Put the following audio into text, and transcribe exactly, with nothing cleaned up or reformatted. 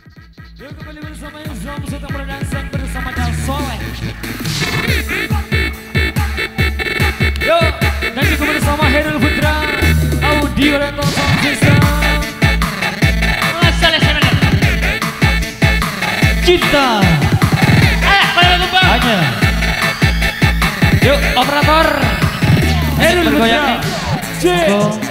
Yuk kembali bersama Islam Sultan Production bersama Dan Soleh. Yuk dan juga bersama Herul Putra Audio Rental Sound System. Cinta hanya. Yuk operator Herul Putra.